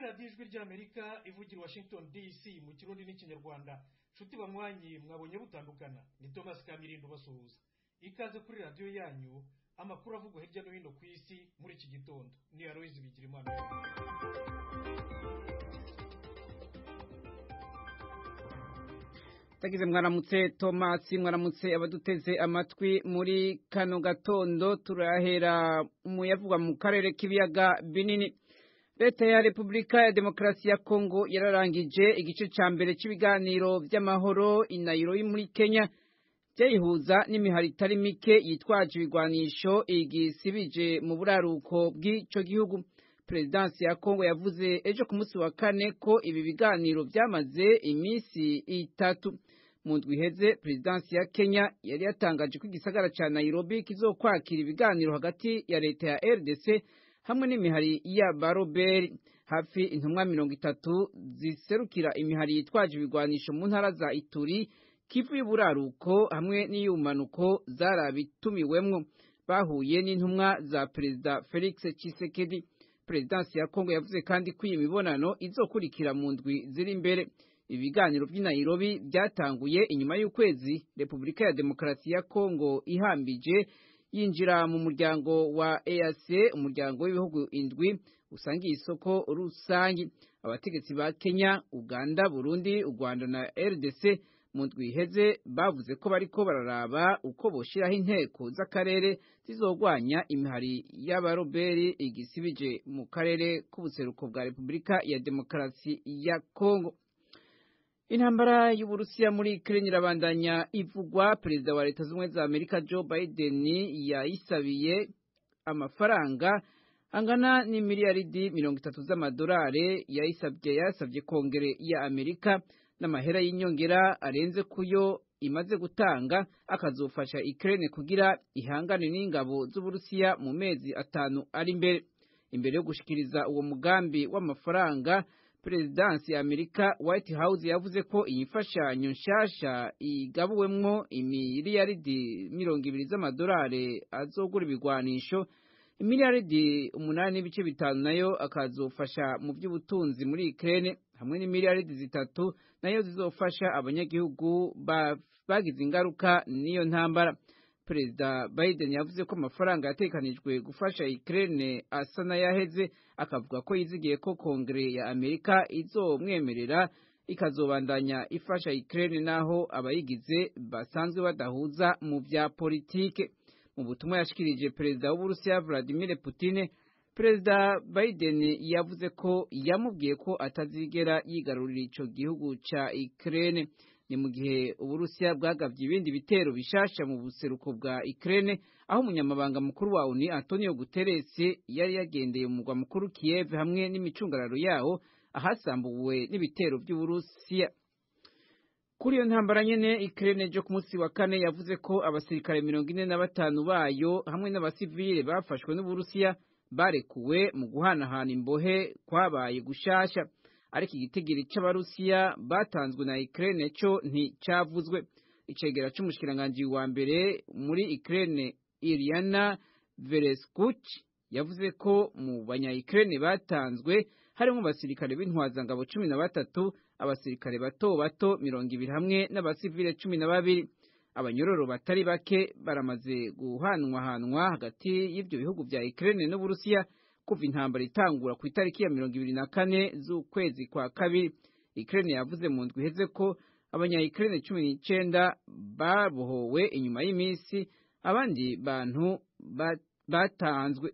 radiyo ijwi ry'Amerika ivugira i Washington DC mu kirundi n'ikinyarwanda. Nshuti banywanyi mwabonye butandukana, ni Thomas Kamirindo basuhuza. Ikaze kuri radiyo yanyu, amakuru avugwa hirya no hino ku isi muri iki gitondo. Ni Aloys Bigirimana. Tagize mwaramutse Thomas, mwaramutse abaduteze amatwi muri kano gatondo. Turahera umuyavugwa mu karere k'ibiyaga binini. Leta ya Repubulika ya Demokarasi ya Kongo yararangije igice ca mbere cy'ibiganiro by'amahoro i Nairobi muri Kenya, byayihuza n'imihari itari mike yitwaje ibigwanisho igisibije mu buraruko bw'ico gihugu. Prezidansi ya Kongo yavuze ejo ku munsi wa kane ko ibi biganiro byamaze imisi itatu. Mu ndwi iheze, Prezidansi ya Kenya yari yatangaje ko igisagara ca Nairobi kizokwakira ibiganiro hagati ya leta ya RDC hamwe n'imihari ya Baroberi. Hafi intumwa 30 ziserukira imihari yitwaje ibigwanisho mu ntara za Ituri, Kivu y'uburaruko hamwe n'iyumanuko zarabitumiwemwo. Bahuye n'intumwa za Perezida Felix Tshisekedi. Prezidansi ya Kongo yavuze kandi ko iyi mibonano izokurikira mu ndwi ziri imbere. Ibiganiro by'i Nairobi byatanguye inyuma y'ukwezi Repubulika ya Demokarasi ya Kongo ihambije yinjira mu muryango wa EAC, umuryango w'ibihugu indwi usangiye isoko rusangi. Abategetsi ba Kenya, Uganda, Burundi, u Rwanda na RDC mu ndwi iheze bavuze ko bariko bararaba uko boshiraho inteko z'akarere zizogwanya imihari y'abaroberi igisibije mu karere k'ubuseruko bwa Repubulika ya Demokarasi ya Kongo. Intambara y'Uburusiya muri Ukraine irabandanya ivugwa. Perezida wa Leta Zunze za Amerika Joe Biden yayisabiye amafaranga angana n'imiliyaridi 30 z'amadolari. Yasabye Kongere ya Amerika n'amahera y'inyongera arenze kuyo imaze gutanga akazofasha Ukraine kugira ihangane n'ingabo z'Uburusiya mu mezi 5 ari imbere yo gushikiriza uwo mugambi w'amafaranga. Prezidansi ya Amerika White House yavuze ko iyi mfashanyo nshasha igabuwemwo imiliyaridi 20 z'amadolari azogura ibigwanisho, imiliyaridi 8.5 nayo akazofasha mu by'ubutunzi muri Ukraine, hamwe n'imiliyaridi 3 nayo zizofasha abanyagihugu bagize ingaruka n'iyo ntambara. Perezida Biden yavuze ko amafaranga yatekanijwe gufasha Ukraine asa n'ayaheze, akavuga ko yizigiye ko Kongere ya Amerika izomwemerera ikazobandanya ifasha Ukraine naho abayigize basanzwe badahuza mu vya politike. Mu butumwa yashikirije Perezida w'Uburusiya Vladimir Putin, Perezida Biden yavuze ko yamubwiye ko atazigera yigarurira ico gihugu ca Ukraine. Ni mu gihe Uburusiya bwagavye ibindi bitero bishasha mu buseruko bwa Ukraine, aho umunyamabanga mukuru wa ONU Antonio Guterres yari yagendeye mu mugwa mukuru Kiev hamwe n'imicungararo yawo, ahasambuwe n'ibitero by'Uburusiya. Kuri iyo ntambara nyene, Ukraine jo ku munsi wa kane yavuze ko abasirikare 45 bayo hamwe n'abasivile bafashwe n'Uburusiya barekuwe mu guhanahana imbohe kwabaye gushasha. Ariko igitigiri c'abarusiya batanzwe na Ukraine cyo nticavuzwe. Icegera c'umushikiranganje wa mbere muri Ukraine Iryana Vereshchuk yavuze ko mu banya-Ukraine batanzwe harimo abasirikare b'intwazangabo 13, abasirikare bato bato 20 hamwe n'abasivile 12. Abanyororo batari bake baramaze guhanwahanwa hagati y'ivyo bihugu vya Ukraine n'Uburusiya kuva intambara itangura ku itariki ya 24 z'ukwezi kwa kabiri. Ukraine yavuze mu ndwi iheze ko abanya-Ukraine 19 babohowe inyuma y'imisi abandi bantu batanzwe.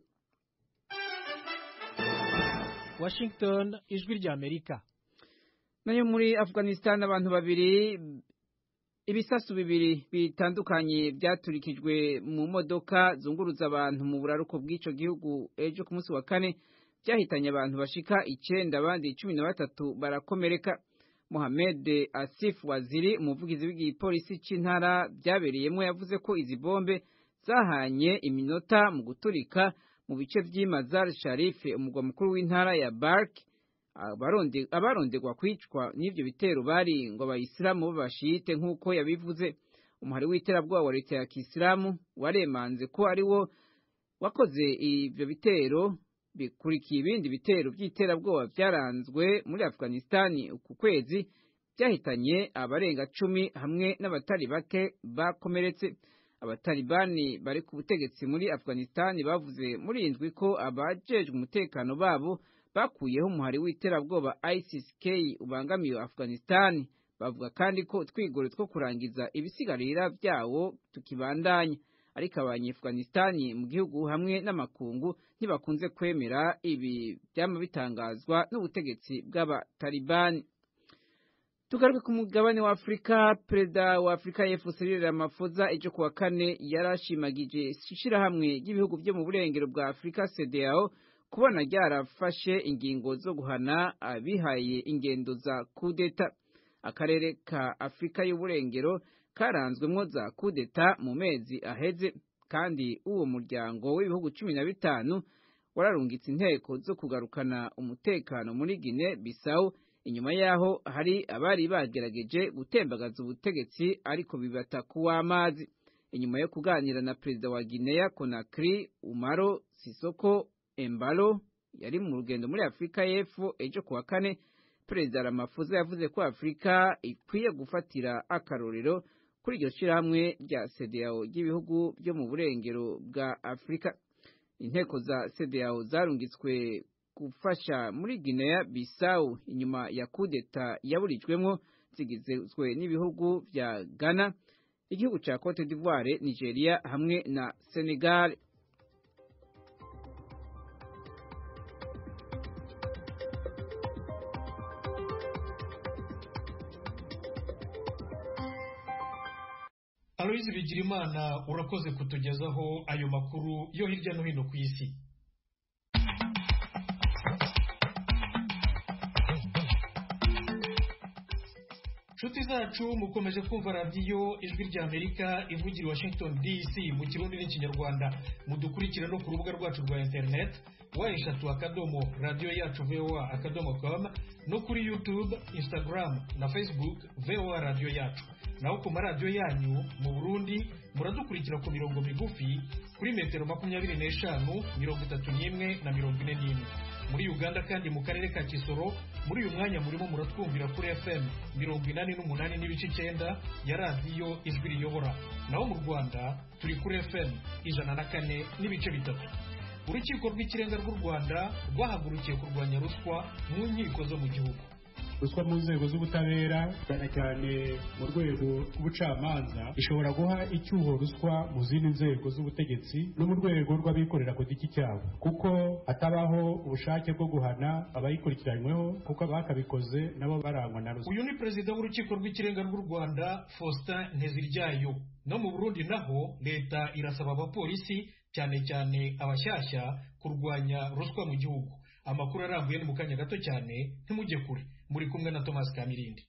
Washington, ijwi ry'Amerika. Nayo muri Afghanistan, abantu babiri ibisasu bibiri bitandukanye byaturikijwe mu modoka zunguruza abantu mu buraruko bw'ico gihugu ejo ku munsi wa kane, byahitanye abantu bashika 9, abandi 13 barakomereka. Mohamed Asif Waziri, umuvugizi w'igipolisi c'intara byabereyemo, yavuze ko izi bombe zahanye iminota mu guturika mu bice vy'Mazar Sharif, umugwa mukuru w'intara ya Balk. Abarondegwa kwicwa n'ivyo bitero bari ngo abayisilamu b'abashite nk'uko yabivuze. Umuhari w'iterabwoba wa leta ya Kisilamu waremanze ko ari wo wakoze ivyo bitero bikurikiye ibindi bitero by'iterabwoba byaranzwe muri Afghanistan uku kwezi byahitanye abarenga 10 hamwe n'abatari bake bakomeretse. Abatalibani bari ku butegetsi muri Afghanistan bavuze muri indwi ko abajejwe umutekano babo bakuyeho umuhari w'iterabwoba ISIS-K ubangamiye Afghanistan. Bavuga kandi ko twigore two kurangiza ibisigarira byawo tukibandanya, ariko Afghanistan mu gihugu hamwe n'amakungu ntibakunze kwemera ibi byama bitangazwa n'ubutegetsi bw'abatalibani. Tugaruke ku mugabane wa Afrika. Perezida wa Afrika y'Epfo Cyril Ramaphosa ejo kuwa kane yarashimagije ishirahamwe ry'ibihugu byo mu burengero bwa Afrika CEDEAO kubona ryarafashe ingingo zo guhana abihaye ingendo za kudeta. Akarere ka Afrika y'uburengero karanzwemwo za kudeta mu mezi aheze, kandi uwo muryango w'ibihugu 15 wararungitse inteko zo kugarukana umutekano muri Guinea Bissau. Inyuma yaho hari abari bagerageje gutembagaza ubutegetsi ariko bibata kuw'amazi. Inyuma yo kuganira na perezida wa Guinea Conakry Umaro Sisoko Embalo yari mu rugendo muri Afrika y'Epfo ejo kuwa kane, Perezida Ramaphosa yavuze ko Afrika ikwiye gufatira akarorero kuri iryo shirahamwe rya CEDEAO ry'ibihugu byo mu burengero bwa Afrika. Inteko za CEDEAO zarungitswe gufasha muri Guinea Bissau inyuma ya kudeta yaburijwemwo, zigizwe n'ibihugu vya Ghana, igihugu ca Cote d'Ivoire, Nigeria hamwe na Senegal. Aloyizi Bigirimana urakoze kutugezaho ayo makuru yo hirya no hino ku isi. Nshuti zacu mukomeje kumva radiyo Ijwi ry'Amerika ivugira i Washington DC mu Kirundi n'Ikinyarwanda. Mudukurikira no ku rubuga rwacu rwa internet wa@radioyacu.voa.com no kuri YouTube, Instagram na Facebook VOA Radio Yacu. Naho ku maradiyo yanyu mu Burundi muradukurikira ku mirongo migufi kuri metero 25, 31 na 41. Muri Uganda kandi mu karere ka Kisoro muri uyu mwanya murimo muratwumvira kuri FM 88.9 ya radiyo Ijwi riyobora. Naho mu Rwanda turi kuri FM 104.3. Urukiko rw'ikirenga rw'u Rwanda rwahagurukiye kurwanya ruswa mu nkiko zo mu gihugu. Ruswa mu nzego z'ubutabera cyane cyane mu rwego rw'ubucamanza ishobora guha icyuho ruswa mu zindi nzego z'ubutegetsi no mu rwego rw'abikorera ku giti cyabo, kuko hatabaho ubushake bwo guhana abayikurikiranyweho kuko bakabikoze nabo barangwa na ruswa. Uyu ni perezida w'urukiko rw'ikirenga rw'u Rwanda Faustin Nteziryayo. No mu Burundi naho leta irasaba abapolisi cyane cyane abashyashya kurwanya ruswa mu gihugu. Amakuru arambuye ni mu kanya gato cyane, ntimujye kure. Muri kumwe na Thomas Kamirindi.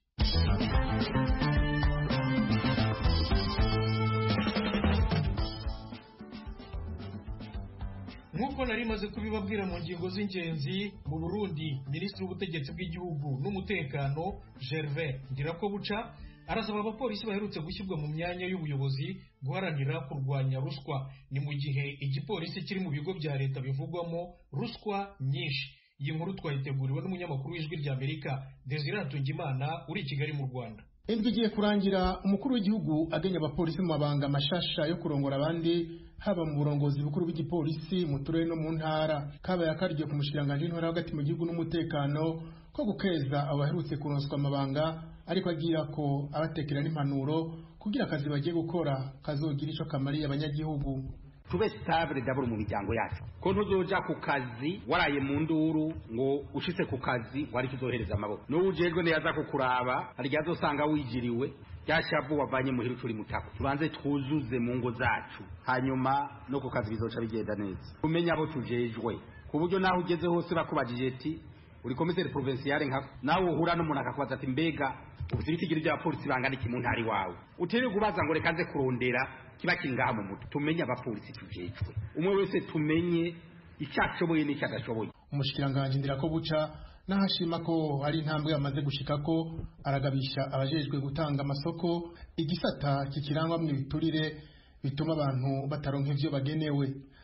Nk'uko nari maze kubibabwira mu ngingo z'ingenzi, mu Burundi Minisitiri w'Ubutegetsi bw'Igihugu n'Umutekano Gervais Ndirakobuca arasaba abapolisi baherutse gushyirwa mu myanya y'ubuyobozi guharanira kurwanya ruswa. Ni mu gihe igipolisi kiri mu bigo bya leta bivugwamo ruswa nyinshi. Iyi nkuru twayiteguriwe n'umunyamakuru w'Ijwi ry'Amerika Desire Hatungimana uri i Kigali mu Rwanda. Indwi igiye kurangira umukuru w'igihugu agenya abapolisi mu mabanga mashasha yo kurongora abandi haba mu burongozi bukuru bw'igipolisi mu turere no mu ntara. Kabaye akaryo ku mushikiranganje w'intwara hagati mu gihugu n'umutekano ko gukeza abaherutse kuronswa amabanga, ariko agira ko abatekera n'impanuro kugira akazi bagiye gukora kazogira ico kamariye abanyagihugu. Tube stable daburo mu miryango yacu, ko ntuzoja ku kazi waraye mu nduru ngo ushitse ku kazi wari kizohereza amaboko n'ujejwe ne yaza kukuraba ari yazosanga wijiriwe ryashavu wavanye muhiru turi mutako. Tubanze twuzuze mu ngo zacu, hanyuma no ku kazi bizoca bigenda neza. Umenya abo tujejwe ku buryo naho ugeze hose bakubajije ati uri commissaire provincial nka nawe uhura n'umuntu akakubaza ati mbega ubusiritigiri bya polisi bangana iki mu ntari wawe, utere kubaza ngo reka nze kurondera kiba kingaha mu mutu. Tumenye abapolisi tujejwe, umwe wese tumenye icyashoboye n'icyadashoboye. Umushikiranganje Ndirakobuca nahashima ko hari intambwe yamaze gushikako, aragabisha abajejwe gutanga amasoko igisata kikirangwa mu biturire bituma abantu bataronka ivyo bagenewe.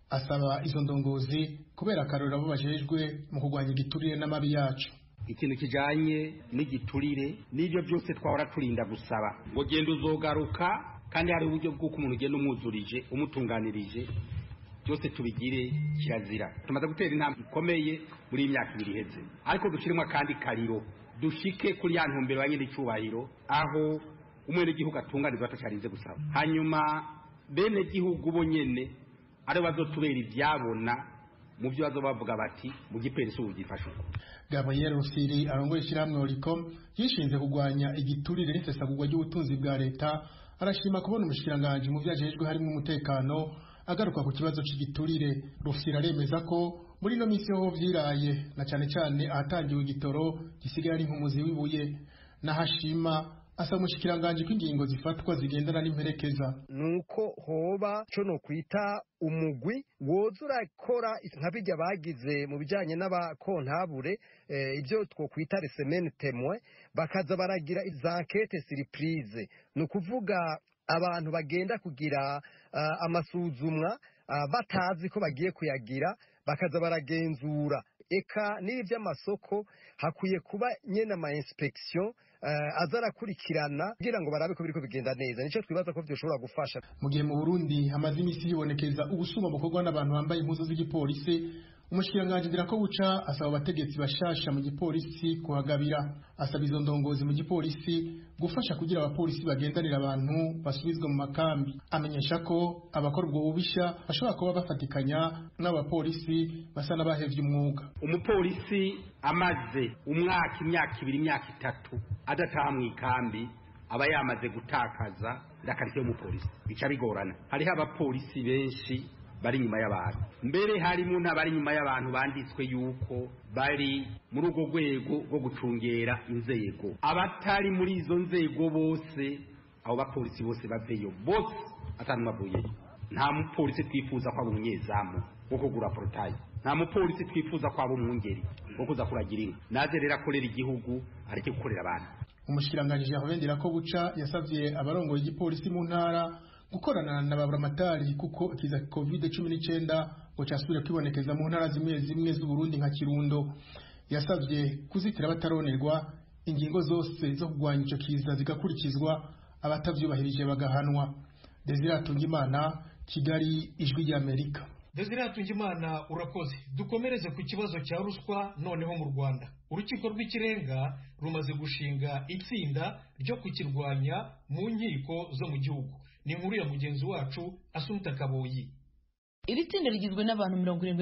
asaba izo ndongozi kubera akarorero abo bajejwe mu kurwanya igiturire n'amabi yacu. Ikintu kijanye n'igiturire n'ibyo byose twahora turinda gusaba ngo genda uzogaruka, kandi hari uburyo bw'uko umuntu ugenda umwuzurije umutunganirije, byose tubigire kirazira. Tumaze gutera intambwe ikomeye muri imyaka 2 iheze, ariko dushiremo kandi kariro dushike kuri ya ntumbero yanye n'icubahiro aho umwene gihugu atunganizwa atacarinze gusaba, hanyuma bene gihugu bo nyene ari bazotubera ivyabona mu byo bazobavuga bati mu giperese ubugifasha. Gabriel Rusiri arongoye ishyirahamwe Oricom yishinze kurwanya igiturire n'isesagurwa ry'ubutunzi bwa leta, arashima kubona umushikiranganje mu vyajejwe harimo umutekano agaruka ku kibazo cy'igiturire. Rusiri aremeza ko muri no misi ho vyiraye na cyane cyane ahatangiwe igitoro gisigaye ari nk'umuzi w'ibuye, nahashima asa umushikiranganje ko ingingo zifatwa zigendana n'imperekeza. Nuko hoba cyo no kwita umugwi woza urakora nk'abijya bagize mu bijyanye n'abakontabure, ibyo twokwita resemene temwe, bakaza baragira za enquête surprise, ni ukuvuga abantu bagenda kugira amasuzumwa batazi ko bagiye kuyagira, bakaza baragenzura. Eka n'ibi by'amasoko hakwiye kuba nyene ama inspection azarakurikirana kugira ngo barabe ko biriko bigenda neza. Nico twibaza ko byoshobora gufasha. Mu gihe mu Burundi hamaze imisi yibonekeza ubusuma bukorwa n'abantu bambaye impuzu z'igipolisi, umushikiranganje Ndirakobuca asaba abategetsi bashasha mu gipolisi kuhagabira. Asaba izo ndongozi mu gipolisi gufasha kugira abapolisi bagendanira abantu basubizwa mu makambi. Amenyesha ko abakora ubwo bubisha bashobora kuba bafatikanya n'abapolisi basa n'abahevye umwuga. Umupolisi amaze umwaka, imyaka 2, imyaka 3 adataha mu ikambi aba yamaze gutakaza ndakarite y'umupolisi, bica bigorana. Hariho abapolisi benshi bari nyuma y'abantu, mbere harimo n'abari nyuma y'abantu banditswe yuko bari muri urwo rwego rwo gucungera inzego. Abatari muri izo nzego bose, abo bapolisi bose baveyo bose atanwavuye. Nta mupolisi twifuza kwa umunyezamu wo kugura portail, nta mupolisi twifuza kwa umwungeri wo kuza kuragira inka. Naze rero akorera igihugu areke gukorera abantu. Umushikiranganje Jean Ndirakobuca yasavye abarongoye igipolisi mu ntara gukorana na baburamatari kuko ikiza COVID-19 ngo cyasubira kwibonekeza mu ntara zimwe z'u Burundi nka Kirundo. Yasavye kuzitira bataronerwa, ingingo zose zo kugwanya ico kiza zigakurikizwa, abatavyubahirije bagahanwa. Desire Atungimana, Kigali, Ijwi ry'Amerika. Desire Atungimana urakoze. Dukomereze ku kibazo cya ruswa noneho mu Rwanda. Urukiko rw'ikirenga rumaze gushinga itsinda ryo kukirwanya mu nkiko zo mu gihugu. Ni inkuru ya mugenzi wacu Asumta Kaboyi. Iri tsinda rigizwe n'abantu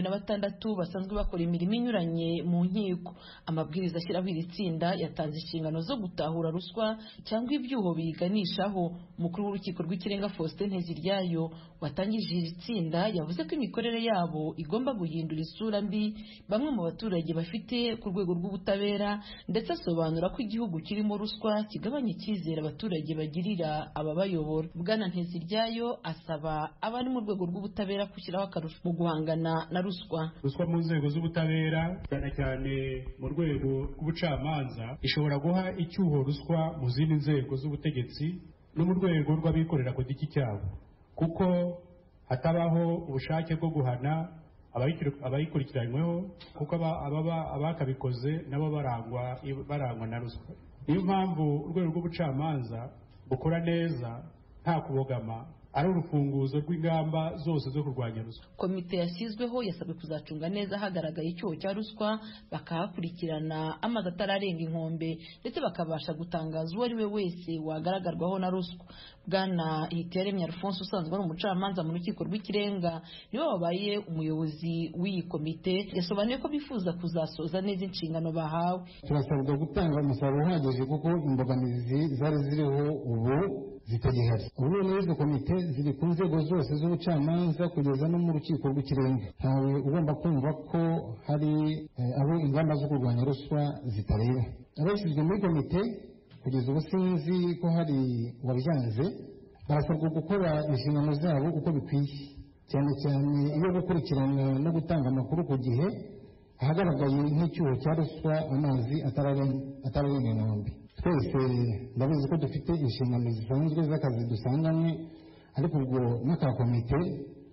76 basanzwe bakora imirimo inyuranye mu nkiko. Amabwiriza ashyiraho iri tsinda yatanze inshingano zo gutahura ruswa cyangwa ibyuho biganishaho. Umukuru w'urukiko rw'ikirenga Faustin Nteziryayo watangije iri tsinda yavuze ko imikorere yabo igomba guhindura isura mbi bamwe mu baturage bafite ku rwego rw'ubutabera, ndetse asobanura ko igihugu kirimo ruswa kigabanya icyizere abaturage bagirira ababayobora. Bwana Nteziryayo asaba abari mu rwego rw'ubutabera gushyiraho akarusho mu guhangana na ruswa. Ruswa mu nzego z'ubutabera cyane cyane mu rwego rw'ubucamanza ishobora guha icyuho ruswa mu zindi nzego z'ubutegetsi no mu rwego rw'abikorera ku giti cyabo, kuko hatabaho ubushake bwo guhana abayikurikiranyweho, kuko abakabikoze nabo barangwa na ruswa. Niyo mpamvu urwego rw'ubucamanza bukora neza nta kubogama ari urufunguzo rw'ingamba zose zo kurwanya ruswa. Komite yashyizweho yasabwe kuzacunga neza hagaragaye icyoho cya ruswa, bakahakurikirana amazi atararenga inkombe, ndetse bakabasha gutangaza uwo ari we wese wagaragarwaho na ruswa. Bwana Hitiyaremye Alphonse usanzwe ari umucamanza mu rukiko rw'ikirenga niwe wabaye umuyobozi w'iyi komite, yasobanuye ko bifuza kuzasoza neza inshingano bahawe. Turasabwa gutanga umusaruro uhagije kuko imbogamizi zari ziriho ubu zitagihari. Ubu rero izo komite ziri ku nzego zose z'ubucamanza kugeza no mu rukiko rw'ikirenga. Ntawe ugomba kumva ko hari abo ingamba zo kurwanya ruswa zitareba. Abashyizwe muri komite kugeza ubu sinzi ko hari wabyanze, barasabwa gukora inshingano zabo uko bikwiye, cyane cyane iyo gukurikirana no gutanga amakuru ku gihe ahagaragaye nk'icyuho cya ruswa, amazi atararenga inkombe. Twese ndabizi ko dufite inshingano zisanzwe z'akazi dusanganywe, ariko ubwo n'aka komite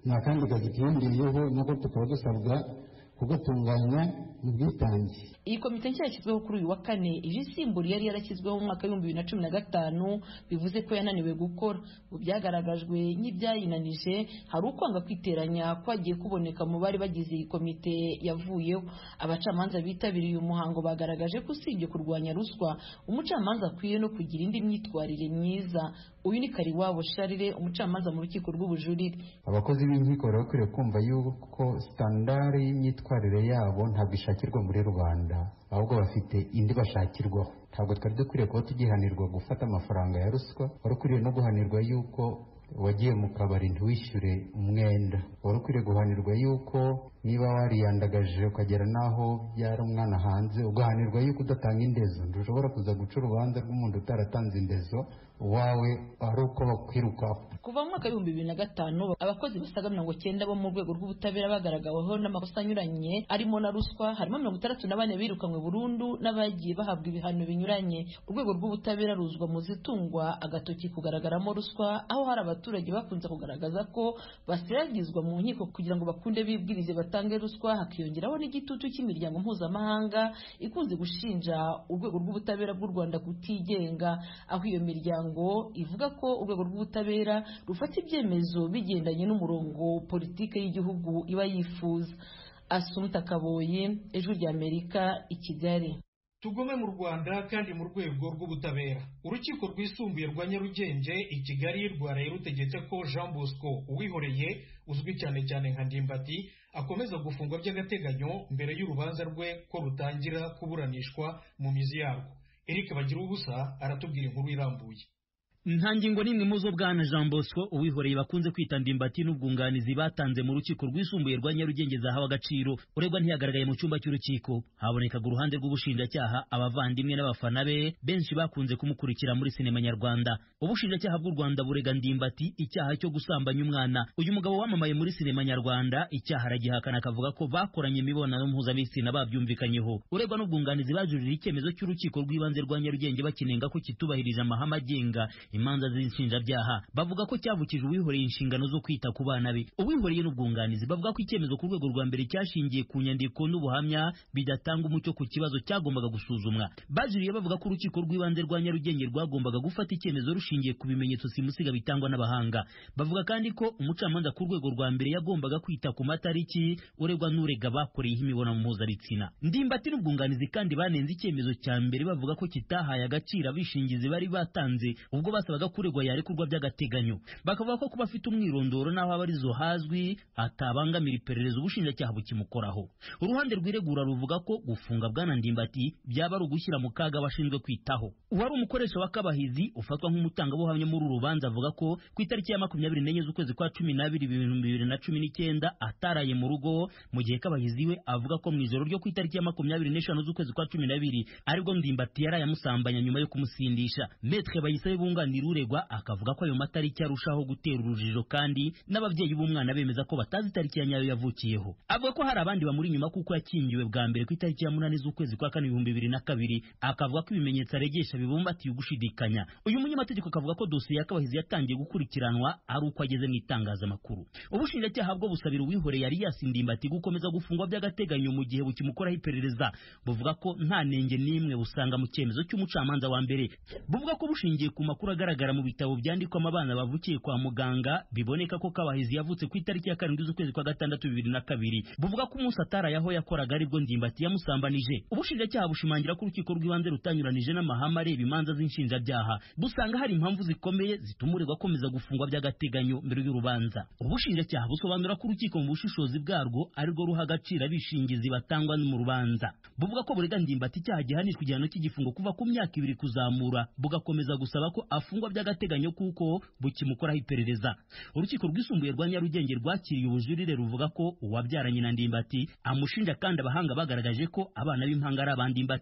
nta kandi kazi kiyongereyeho nako tukaba dusabwa kugatunganya mu bwitange. Iyi komite nshya yashyizweho kuri uyu wa kane ije isimbura yari yarashyizweho mu mwaka w'ibihumbi 2015 bivuze ko yananiwe gukora. Mu byagaragajwe nk'ibyayinanije hari ukwanga kwiteranya kwagiye kuboneka mu bari bagize iyi komite yavuyeho. Abacamanza bitabiriye uyu muhango bagaragaje ko usibye kurwanya ruswa umucamanza akwiye no kugira indi myitwarire myiza. Uyu ni Kariwabo Charire, umucamanza mu rukiko rw'ubujurire. Abakozi b'inkiko bari bakwiriye kumva yuko standard y'imyitwarire yabo ntabwo ishakirwa muri Rwanda, ahubwo bafite indi bashakirwaho. Ntabwo twari dukwiriye kuba tugihanirwa gufata amafaranga ya ruswa, wari ukwiriye no guhanirwa yuko wagiye mu kabari ntiwishyure umwenda, wari ukwiriye guhanirwa yuko niba wariyandagaje ukagera naho byara umwana hanze ugahanirwa yuko udatanga indezo. Ntushobora kuza guca urubanza rw'umuntu utaratanze indezo wawe ari uko bakwiruka. Kuva mu mwaka w'ibihumbi 2005 abakozi basaga 90 bo mu rwego rw'ubutabera bagaragaweho n'amakosa anyuranye arimo na ruswa, harimo 64 birukanywe burundu n'abagiye bahabwa ibihano binyuranye. Urwego rw'ubutabera ruzwa mu zitungwa agatoki kugaragaramo ruswa, aho hari abaturage bakunze kugaragaza ko basiragizwa mu nkiko kugira ngo bakunde bibwirize batange ruswa. Hakiyongeraho n'igitutu cy'imiryango mpuzamahanga ikunze gushinja urwego rw'ubutabera bw'u Rwanda kutigenga, aho iyo miryango ivuga ko urwego rw'ubutabera rufata ibyemezo bigendanye n'umurongo politike y'igihugu iba yifuza. Asumta Kaboyi, Ijwi ry'Amerika, i Kigali. Tugume mu Rwanda kandi mu rwego rw'ubutabera. Urukiko rwisumbuye rwa Nyarugenge i Kigali rwaraye rutegetse ko Jean Bosco Uwihoreye uzwi cyane nka Ndimbati akomeza gufungwa by'agateganyo mbere y'urubanza rwe ko rutangira kuburanishwa mu mizi yarwo. Eric Bagirubusa aratubwira inkuru irambuye. Nta ngingo n'imwe muzo bwana Jean Bosco Uwihoreye bakunze kwita Ndimbati n'ubwunganizi batanze mu rukiko rwisumbuye rwa Nyarugenge zahawe agaciro. Uregwa ntiyagaragaye mu cyumba cy'urukiko. Habonekaga uruhande rw'ubushinjacyaha, abavandimwe n'abafana be benshi bakunze kumukurikira muri sinema nyarwanda. Ubushinjacyaha bw'u Rwanda burega Ndimbati icyaha cyo gusambanya umwana. Uyu mugabo wamamaye muri sinema nyarwanda icyaha aragihakana, akavuga ko bakoranye imibonano mpuzabitsina babyumvikanyeho. Uregwa n'ubwunganizi bajurira icyemezo cy'urukiko rw'ibanze rwa Nyarugenge bakinenga ko kitubahirije amahame agenga imanza z'inshinjabyaha. Bavuga ko cyavukije Uwihoreye inshingano zo kwita ku bana be. Uwihoreye n'ubwunganizi bavuga ko icyemezo ku rwego rwa mbere cyashingiye ku nyandiko n'ubuhamya bidatanga umucyo ku kibazo cyagombaga gusuzumwa. Bajuriye bavuga ko urukiko rw'ibanze rwa Nyarugenge rwagombaga gufata icyemezo rushingiye ku bimenyetso simusiga bitangwa n'abahanga. Bavuga kandi ko umucamanza ku rwego rwa mbere yagombaga kwita ku matariki uregwa n'urega bakoreyeho imibonano mpuzabitsina. Ndimbati n'ubwunganizi kandi banenze icyemezo cya mbere bavuga ko kitahaye agaciro abishingizi bari batanze ubwo basabaga kuregwa yarekurwa by'agateganyo. Bakavuga ko kuba afite umwirondoro naho abarizo hazwi atabangamira iperereza ubushinjacyaha bukimukoraho. Uruhande rw'iregura ruvuga ko gufunga bwana Ndimbati byaba ari ugushyira mu kaga abashinzwe kwitaho. Uwari umukoresha wa Kabahizi ufatwa nk'umutangabuhamya muri uru rubanza avuga ko ku itariki ya 24 z'ukwezi kwa 12 2019 ataraye mu rugo, mu gihe Kabahizi we avuga ko mu ijoro ryo ku itariki ya 25 z'ukwezi kwa 12 aribwo Ndimbati yari yamusambanya nyuma yo kumusindisha. Maître Bayisabe bunganira uregwa akavuga ko ayo matariki arushaho gutera urujijo kandi n'ababyeyi b'umwana bemeza ko batazi itariki ya nyayo yavukiyeho. Avuga ko hari abandi bamuri nyuma kuko yakingiwe bwa mbere ku itariki ya 8 z'ukwezi kwa 4 2022. Akavuga ko ibimenyetso aregesha bibumbatiye ugushidikanya. Uyu munyamategeko akavuga ko dosiye ya Kabahizi yatangiye gukurikiranwa ari uko ageze mu itangazamakuru. Ubushinjacyaha bwo busabira Uwihoreye yari yasindimbati gukomeza gufungwa by'agateganyo mu gihe bukimukoraho iperereza. Buvuga ko nta nenge n'imwe busanga mu cyemezo cy'umucamanza wa mbere. Buvuga ko bushingiye ku makuru agaragara mu bitabo byandikwamo abana bavukiye kwa muganga biboneka ko Kabahizi yavutse ku itariki ya 7 z'ukwezi kwa 6 2002. Buvuga ko umunsi atarayaho yakoraga aribwo Ndimbati yamusambanije. Ubushinjacyaha bushimangira ko urukiko rw'ibanze rutanyuranije n'amahame areba imanza z'inshinjabyaha. Busanga hari impamvu zikomeye zituma uregwa akomeza gufungwa by'agateganyo mbere y'urubanza. Ubushinjacyaha busobanura ko urukiko mu bushishozi bwarwo arirwo ruha agaciro abishingizi batangwa mu rubanza. Buvuga ko burega Ndimbati icyaha gihanishwa igihano cy'igifungo kuva ku myaka 2 kuzamura, bugakomeza gusaba ko afungwa by'agateganyo kuko bukimukoraho iperereza. Urukiko rwisumbuye rwa Nyarugenge rwakiriye ubujurire ruvuga ko uwabyaranye na Ndimbati amushinja kandi abahanga bagaragaje ko abana b'impanga ari Ndimbati.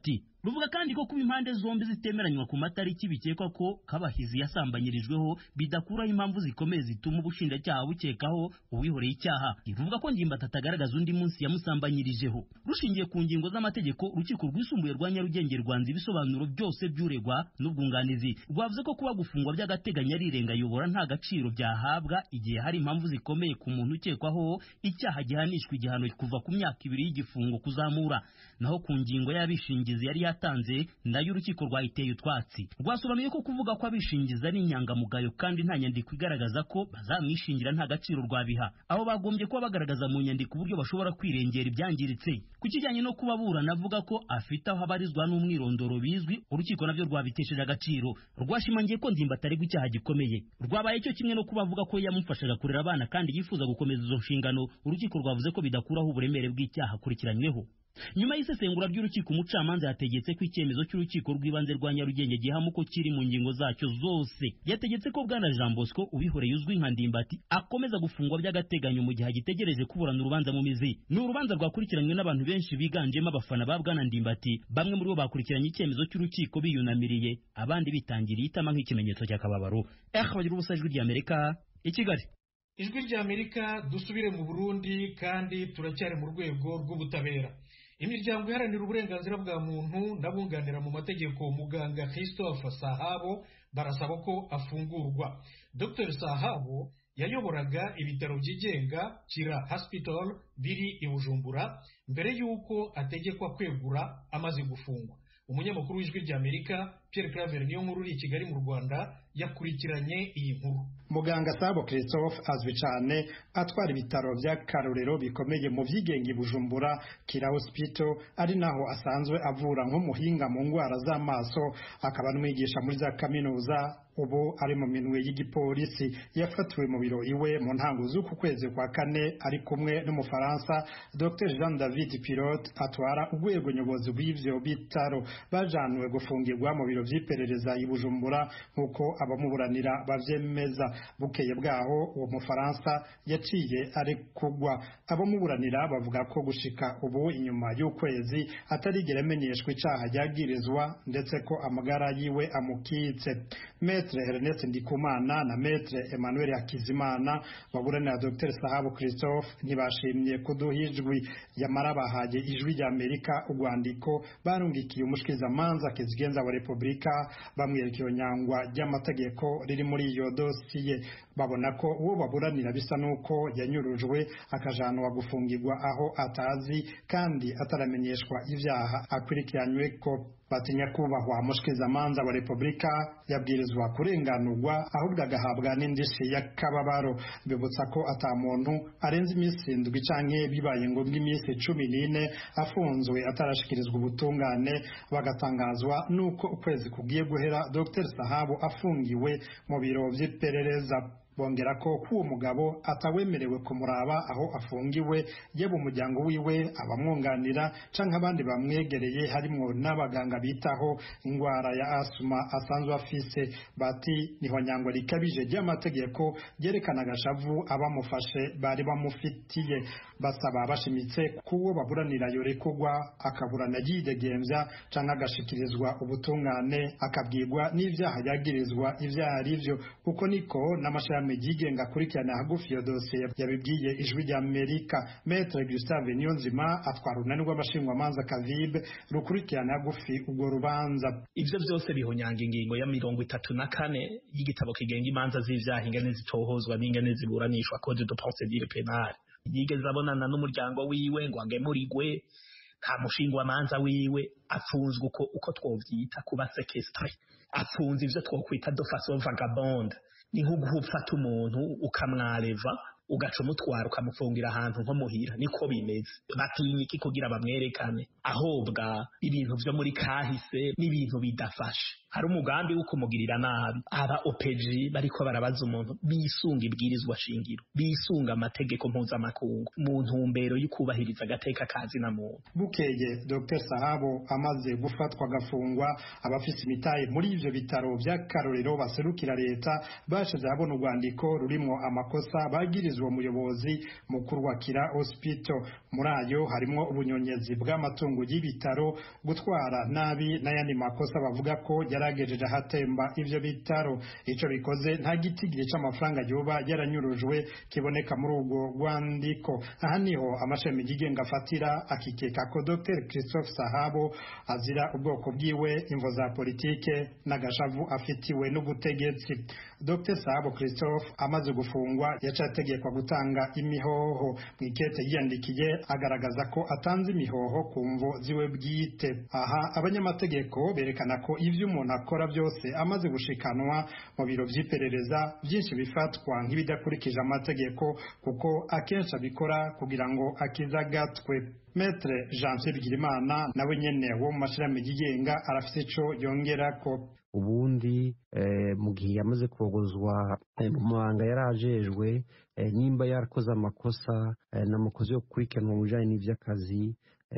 ruvuga kandi ko kuba impande zombi zitemeranywa ku matariki bikekwa ko Kabahizi yasambanyirijweho bidakuraho impamvu zikomeye zituma ubushinjacyaha bukekaho uwihoreye icyaha. Ruvuga ko Ndimbati atagaragaza undi munsi yamusambanyirijeho. Rushingiye ku ngingo z'amategeko, urukiko rwisumbuye rwa Nyarugenge rwanze ibisobanuro byose by'uregwa n'ubwunganizi. Rwavuze ko kuba gufungwa by'agateganyo ari irengayobora nta gaciro byahabwa igihe hari impamvu zikomeye ku muntu ukekwaho icyaha gihanishwa igihano kuva ku myaka 2 y'igifungo kuzamura. Naho ku ngingo y'abishingizi yari yatanze nayo urukiko rwayiteye utwatsi. Rwasobanuye ko kuvuga ko abishingiza ari inyangamugayo kandi nta nyandiko igaragaza ko bazamwishingira nta gaciro rwabiha. Aho bagombye kuba bagaragaza mu nyandiko uburyo bashobora kwirengera ibyangiritse. Ku kijyanye no kuba burana avuga ko afite aho abarizwa n'umwirondoro bizwi, urukiko nabyo rwabitesheje agaciro. Rwashimangiye ko Ndimbati aregwa icyaha gikomeye. Rwabaye cyo kimwe no kuba avuga ko yamufashaga kurera abana kandi yifuza gukomeza izo nshingano. Urukiko rwavuze ko bidakuraho uburemere bw'icyaha akurikiranyweho. Nyuma y'isesengura ry'urukiko, umucamanza yategetse ko icyemezo cy'urukiko rw'ibanze rwa Nyarugenge gihama uko kiri mu ngingo zacyo zose. Yategetse ko Bwana Jean Bosco Uwihoreye uzwi nka Ndimbati akomeza gufungwa by'agateganyo mu gihe agitegereje kuburana urubanza mu mizi. Ni urubanza rwakurikiranywe n'abantu benshi biganjemo abafana ba Bwana Ndimbati. Bamwe muri bo bakurikiranye icyemezo cy'urukiko biyunamiriye, abandi bitangiriye itama nk'ikimenyetso cy'akababaro. Bagira ubusa Ijwi ry'Amerika i Kigali. Ijwi ry'Amerika, dusubire mu Burundi kandi turacyari mu rwego rw'ubutabera. Imiryango iharanira uburenganzira bwa muntu n'abunganira mu mategeko muganga Christophe Sahabo barasaba ko afungurwa. Dr Sahabo yayoboraga ibitaro byigenga Kira Hospital biri i Bujumbura mbere y'uko ategekwa kwegura amaze gufungwa. Umunyamakuru w'Ijwi ry'Amerika Pierre Claver niyo nkuru uri i Kigali mu Rwanda yakurikiranye iyi nkuru. Muganga Sahabo Christophe azwi cyane atwara ibitaro by'akarorero bikomeye mu byigenga i Bujumbura Kira Hospital, ari naho asanzwe avura nk'umuhinga mu ndwara z'amaso, akaba n'umwigisha muri za kaminuza. Ubu ari mu minwe y'igipolisi. Yafatiwe mu biro iwe mu ntango z'uku kwezi kwa kane ari kumwe n'umufaransa Dr Jean David Pilote atwara urwego nyobozi rw'ivyo bitaro. Bajanwe gufungirwa mu biro vy'iperereza i Bujumbura nk'uko abamuburanira bavyemeza. Bukeye bwaho uwo mufaransa yaciye ari kugwa. Abamuburanira bavuga ko gushika ubu inyuma y'ukwezi atarigera amenyeshwa icaha ryagirizwa ndetse ko amagara yiwe amukitse. Maître Ernest Ndikumana na Maître Emmanuel Hakizimana baburanira Dr Sahabo Christophe ntibashimye kuduha ijwi. Yamara bahaye Ijwi ry'Amerika urwandiko barungikiye umushikirizamanza Kizigenza wa Repubulika bamwerekeye nyangwa ry'amategeko riri muri iyo dosiye. Babona ko uwo baburanira bisa nuko yanyurujwe akajanwa gufungirwa aho atazi kandi ataramenyeshwa ivyaha akurikiranywe ko. Batinya kubahwa umushikirizamanza wa Repubulika yabwirizwa kurenganurwa ahubwo agahabwa n'indishi y'akababaro. Bibutsa ko ata muntu arenze iminsi 7 canke bibaye ngombwa iminsi 14 afunzwe atarashikirizwa ubutungane, bagatangazwa nuko ukwezi kugiye guhera Dr Sahabo afungiwe mu biro vy'iperereza. Bongera ko uwo mugabo atawemerewe kumuraba aho afungiwe, yeba umuryango wiwe, abamwunganira canke abandi bamwegereye harimwo n'abaganga bitaho ingwara ya asuma asanzwe afise. Bati niho nyangwa rikabije ry'amategeko ryerekana agashavu abamufashe bari bamufitiye. Basaba bashimitse kuwo baburanira yorekugwa akaburana yidegembya canke agashikirizwa ubutungane akabwirwa n'ivyaha yagirizwa ivyaha arivyo. Uko niko n'amashami yigenga kurikirana hagufi iyo dosiye yabibwiye Ijwi ry'Amerika. Maître Gustave Niyonzima atwara urunani rw'abashingwamanza Kavibe rukurikirana hagufi urwo rubanza. Ivyo vyose bihonyanga ingingo ya 34 y'igitabo kigenga imanza z'ivyaha ingene zitohozwa n'ingene ziburanishwa Code de procédure pénale. Yigeze abonana n'umuryango wiwe ngo agemurigwe, nta mushingwamanza wiwe, afunzwe uko twovyita kuba séquestré, afunze ivyo twokwita de façon vagabonde. Ni nko gufata umuntu ukamwareva ugaca umutwara ukamufungira ahantu nko muhira. Niko bimeze. Batinya iki kugira bamwerekane ahobwa ibintu vyo muri kahise n'ibintu bidafashe. Hari umugambi wo kumugirira nabi. Aba OPG bariko barabaza umuntu bisunga ibwirizwa shingiro, bisunga amategeko mpuzamakungu mu ntumbero y'ukubahiriza agateka kazi na muntu. Bukeye Dr Sahabo amaze gufatwa gafungwa, abafise imitaye muri ivyo bitaro by'akarorero baserukira leta bashize abona urwandiko rurimo amakosa bagiriza yagize uwo muyobozi mukuru wa Kira Hospital. Muri ayo harimo ubunyonyezi bw'amatungo y'ibitaro, gutwara nabi n'ayandi makosa bavuga ko yaragejeje ahatemba ivyo bitaro. Ico bikoze nta gitigiri c'amafaranga yoba yaranyurujwe kiboneka muri ubwo rwandiko. Aha niho amashami yigenga afatira akikeka ko Dr Christophe Sahabo azira ubwoko bwiwe, imvo za politike n'agashavu afitiwe n'ubutegetsi. Dr Sahabo Christophe amaze gufungwa yacategekwa gutanga imihoho. Mwikete yiyandikiye agaragaza ko atanze imihoho ku mvo ziwe bwite. Aha abanyamategeko berekana ko ivyo umuntu akora byose amaze gushikanwa mu biro vy'iperereza byinshi bifatwa nk'ibidakurikije amategeko, kuko akenshi abikora kugira ngo akizagatwe. Maître Jean-Pierre Bigirimana nawe nyene wo mu mashirahamwe yigenga arafite ico yongerako. Ubundi mu gihe yamaze kubogozwa mu mabanga yarajejwe, nimba yarakoze amakosa n'amakosa yo gukurikiranwa mu bijanye n'ivy'akazi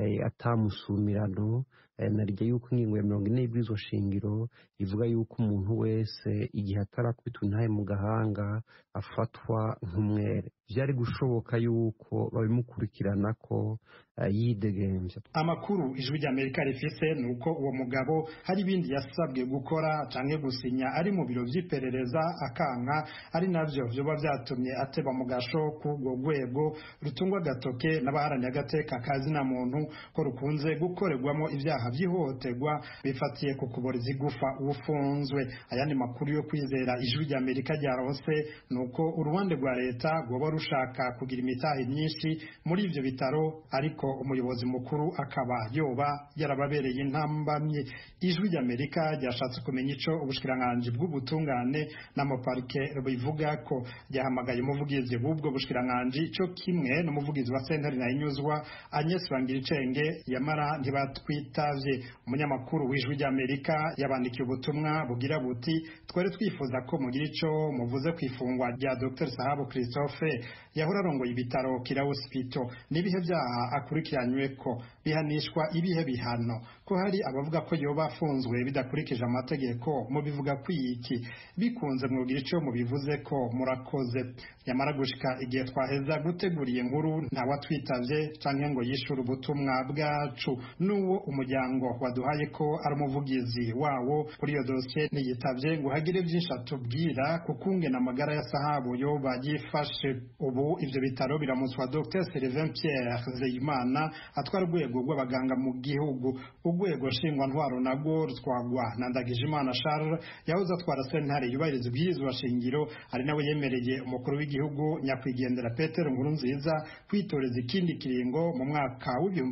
atamusumirano, naryo yuko ingingo ya 40 y'ibwirizwa shingiro ivuga yuko umuntu wese igihe atarakubitwa intahe mu gahanga afatwa nk'umwere. Vyari gushoboka yuko babimukurikirana ko yidegemvya. Amakuru ijwi ry'Amerika rifise nuko uwo mugabo hari ibindi yasabwe gukora canke gusinya ari mu biro vy'iperereza akanka, ari navyo vyoba vyatumye ateba mu gasho k'ubwo rwego rutungwa gatoke n'abaharaniye agateka kazina muntu ko rukunze gukorerwamo ivyaha vy'ihohoterwa bifatiye ku kuboreza igufa ufunzwe. Ayandi makuru yo kwizera ijwi ry'Amerika ryaronse nuko uruhande rwa leta rwoba rushaka kugira imitahe myinshi muri ivyo bitaro, ariko umuyobozi mukuru akaba yoba yarababereye intambamye. Ijwi ry'Amerika ryashatse kumenya ico ubushikiranganji bw'ubutungane n'amaparike bivuga ko. Ryahamagaye umuvugizi w'ubwo bushikiranganji cyo kimwe n'umuvugizi wa sentare Nahinyuzwa Agnes Bangiricenge, yamara ntibatwitavye. Umunyamakuru w'ijwi ry'Amerika yabandikiye ubutumwa bugira buti: twari twifuza ko mugira ico muvuze kwifungwa rya Dr Sahabo Christophe yahora arongoye ibitaro Kira Hospital. Nibihe vyaha akurikiranywe ko bihanishwa ibihe bihano, ko hari abavuga ko yoba afunzwe bidakurikije amategeko, mu bivuga kwiki bikunze mwogira ico mubivuze ko murakoze. Yamara gushika igihe twaheza guteguriye inkuru ntawatwitavye canke ngo yishure ubutumwa bwacu. N'uwo umuryango waduhaye ko ari umuvugizi wawo kuri iyo dosiye ntiyitavye ngo hagire vyinshi atubwira kukungena amagara ya Sahabo yoba yifashe. Ubu ivyo bitaro biramutswa Dr Sylvain Pierre Zeyimana atwara urwego rw'abaganga mu gihugu. Urwego nshingwantwaro narwo rutwagwa na Ndagijimana Charles yahoze atwara sentare yubahiriza ibwirizwa shingiro, ari nawe yemereye umukuru w'igihugu nyakwigendera Petero Nkurunziza kwitoreza ikindi kiringo mu mwaka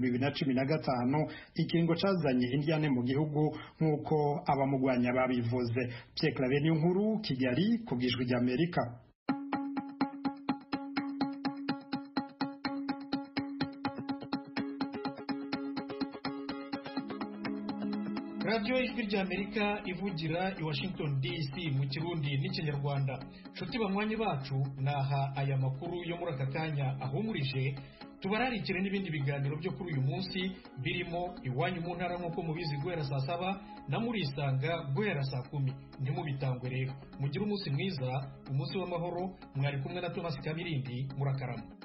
w'2015, ikiringo cazanye indiane mu gihugu nk'uko abamugwanya babivuze. Pierre Claver Niyonkuru, Kigali, ku bw'ijwi ry'Amerika. Radio ijwi ry'Amerika ivugira i Washington DC mu Kirundi n'Ikinyarwanda. Nshuti banywanyi bacu, naha aya makuru yo muri aka kanya ahumurije. Tubararikire n'ibindi biganiro byo kuri uyu munsi birimo iwanyu mu ntara nk'uko mubizi guhera saa 7 na murisanga guhera saa 10. Ntimubitangwe rero. Mugire umunsi mwiza, umunsi w'amahoro. Mwari kumwe na Thomas Kabirindi, murakarama.